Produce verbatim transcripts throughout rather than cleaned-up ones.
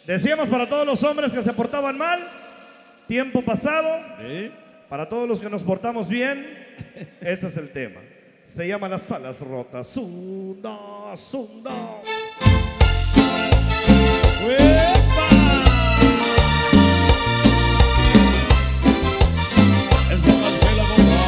Decíamos para todos los hombres que se portaban mal, tiempo pasado. ¿Sí? Para todos los que nos portamos bien, este es el tema. Se llama Las Alas Rotas. Sunda, sunda. ¡Uepa! El San Marcelo,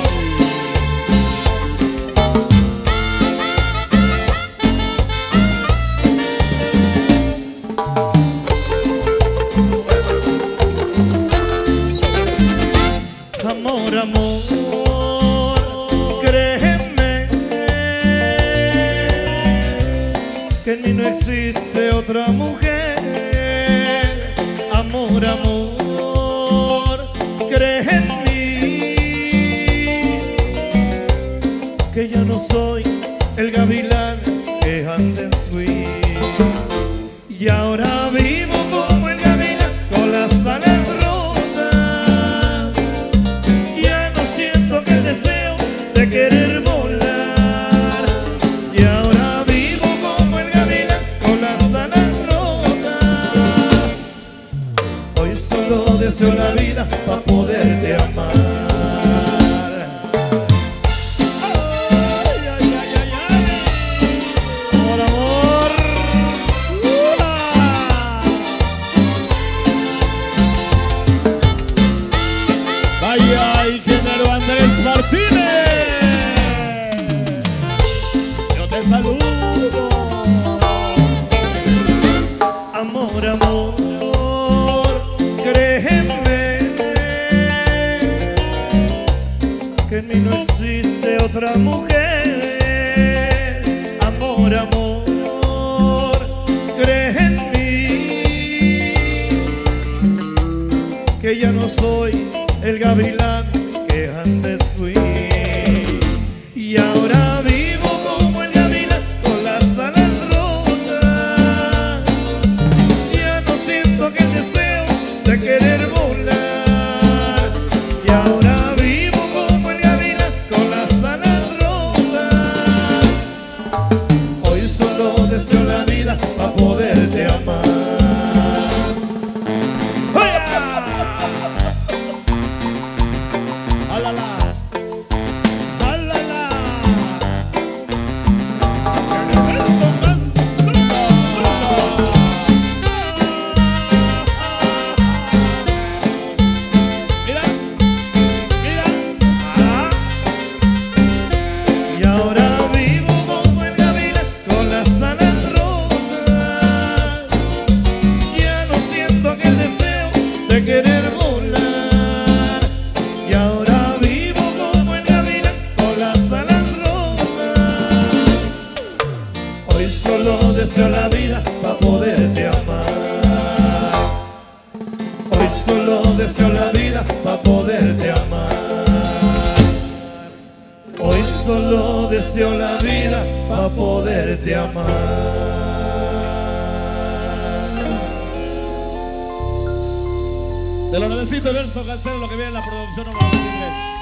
Amor, amor, créeme que en mí no existe otra mujer. Amor, amor, cree en mí que yo no soy el gavilán que antes fui. Y ahora vivo como el gavilán con las alas rotas. Ya no siento aquel deseo de querer volar. Y ahora vivo como el gavilán con las alas rotas. Hoy solo deseo la vida para poderte amar. Ay, ay, ay, ay, ay. Amor, amor. vaya, ingeniero Andrés Martínez, yo te saludo. Amor, amor, créeme que en mí no existe otra mujer. Amor, amor, cree en mí que ya no soy el gavilán que antes fui. Y ahora vivo como el gavilán con las alas rotas. Ya no siento aquel deseo de querer volar. Y ahora vivo como el gavilán con las alas rotas. Hoy solo deseo la vida para poderte amar. ¡Alala! ¡Alala! Mira, mira. Ah. Y ahora vivo como el gavilán con las alas rotas. Ya no siento aquel deseo de querer volar. Y ahora vivo como el gavilán con las alas rotas. Hoy solo deseo la vida para poderte amar. Hoy solo deseo la vida para poderte amar. Hoy solo deseo la vida para poderte amar. Te lo necesito, Nelson Cancelo, lo que viene en la producción número veintitrés.